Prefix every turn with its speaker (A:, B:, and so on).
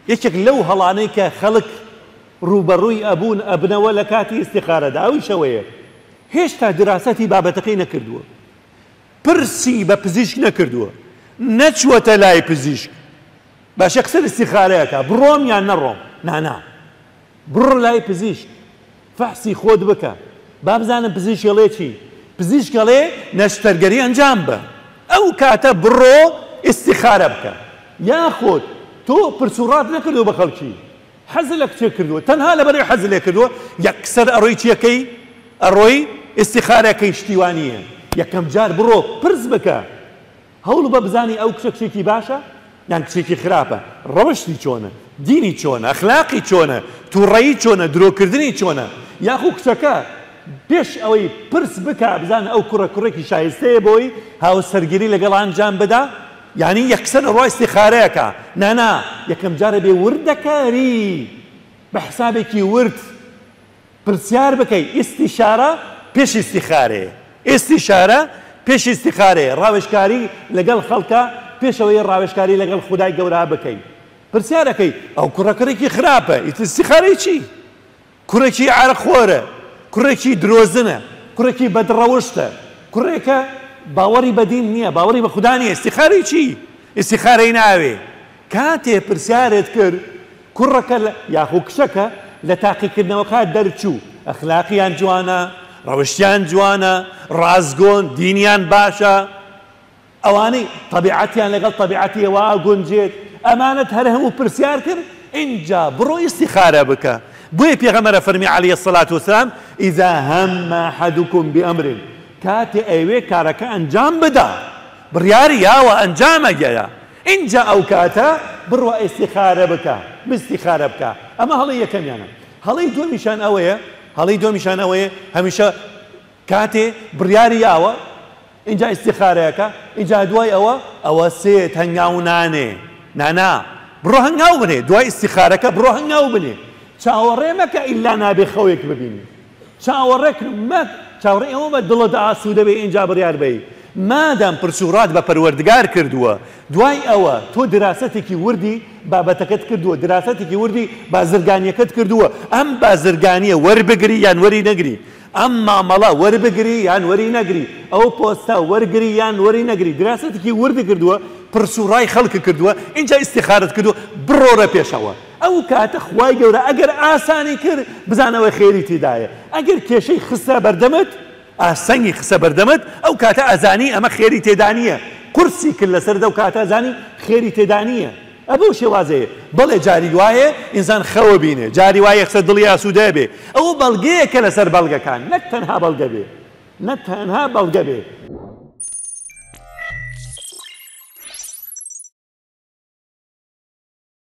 A: یەکێک لەو هەڵانەی کە خەڵک ڕوبەڕووی ئەبوون ئەبنەوە لە کاتی ئیستیخارەدا ئەوی شەوەیە هێشتا دراسەتی بابەتەکەی نەکردووە، پرسی بە پزیشک نەکردووە، نەچووەتە لای پزیشک باشە قسە ئیستیخارەیەکە بڕۆم یان نەڕۆم، نانا بڕۆ لای پزیشک فەحسی خۆت بکە با بزانم پزیشک ئەڵێ چی، پزیشک ئەڵێ نەشتەرگەری ئەنجام بە، ئەو کاتە بڕۆ ئیستیخارە بکە. یاخۆت تۆ پرسوڕات نەکردو بە خەڵکی حەزت لە کچێک کردووە تەنها لەبەرەوەی حەزت لێ کردووە یەکسەر ئەڕۆی چیەکەی ئەڕۆی ئیستیخارەکەی شتیوانیە. یەکەم جار بڕۆ پرس بکە هەوڵ بە بزانی ئەو کچە کچێکی باشە یان کچێکی خراپە، ڕەوشتی چۆنە، دینی چۆنە، ئەخلاقی چۆنە، تووڕەیی چۆنە، درۆکردنی چۆنە، یاخو کچەکە پێش ئەوەی پرس بکە بزانە ئەو کوڕێکی شایستەیە بۆی هاوسەرگیری لەگەڵ ئەنجام بدا، یعنی یەکسەر ڕۆی ئیستیخارەیەکە. نانا یەکەم جارە بێ وردەکاری بە حسابێکی ورد پرسیار بکەی. ئیستیشارە پێش ئیستیخارەیە، ئیستیشارە پێش ئیستیخارەیە، ڕاوێژکاری لەگەڵ خەڵکە پێشەوەی ڕاوێژکاری لەگەڵ خودای گەورە بکەی. پرسیارەکەی ئەو کوڕەکەڕێکی خراپە ئیستیخارەی چی؟ کوڕێکی عارەخۆرە، کوڕێکی درۆزنە، کوڕێکی بەدڕەوشتە، کوڕێکە باوەڕی بەدین نییە، باوەڕی بە خوددا نییە، ئیستیخارەی چی؟ ئیستیخارەی ناوێ. کاتێ پرسیارت کرد کوڕەکە یاخو کشەکە لە تاقیکردنەوەکە دەرچوو ئەخلاقیان جوانە، ڕەوشتیان جوانە، ڕازگۆن، دینیان باشە، ئەوانەی طبیعەتیان لەگەڵ طبیعەتیەوە گونجێت، ئەمانەت هەر هەموو پرسیار کرد اینجا بڕۆ ئیستیخارە بکە. بۆیە پێغەمبەر فەرمی عەلەیهی السەڵات وەسەلام ئیذا هەمە ئەحەدوکم بئەمر کاتێ ئەوێ کارەکە ئەنجام بدا بڕیاری یاوە ئەنجامەگەیە اینجا ئەو کاتە بڕۆ ئیستیخارە بکە، بستیخارە بکە. ئەمە هەڵی یەکەمیانە. هەڵی دووەمیشان ئەوەیە، هەڵی دووەمیشان ئەوەیە هەمیشە کاتێ بڕیاری یاوە اینجا ئیستیخارەیەکە، اینجا دوای ئەوە سێت هەنگاو نانێ. نانا بڕۆ هەنگاو بنێ، دوای ئیستیخارەکە بڕۆ هەنگاو بنێ. چاوەڕێ مەکە ئیلا نابێ خەوێک ببینی، چاوەڕێک مەک چاوەڕێ ئەوە بە دڵت ئاسوودە بێ اینجا بڕیار بێ. مادام پرسوڕات بە پەروەردگار کردووە دوای ئەوە تۆ دراستێکی وردی بابەتەکەت کردووە، دراستێکی وردی بازرگانیەکەت کردووە، ئەم بازرگانیە وەربگری یان وەری نەگری، ئەم مامەڵە وەربگری یان وەری نەگری، ئەو پۆستە وەرگری یان وەری نەگری، دراستێکی وردی کردووە، پرسوڕای خەڵکی کردووە، اینجا ئیستیخارەت کردووە، بڕۆرە پێشەوە. ئەو کاتە خوای گەورە ئەگەر ئاسانی کرد بزانەوە خێری تێدایە، ئەگەر کێشەی خستە بەردەمت ئاسەنگی خستە بەردەمت ئەو کاتە ئەزانی ئەمە خێری تێدا نییە، قورسی کرد لەسەردا و کاتە ئەزانی خێری تێدا نییە. ئەبەو شێوازەیە. بەڵێ جاری وایە ئینسان خەوە بینێ، جاری وایە قسە دڵی ئاسوودە بێ، ئەوە بەڵگەیەکە لەسەر بەڵگەکان، نەک تەنها بەڵگە بێ، نەک تەنها بەڵگە بێ.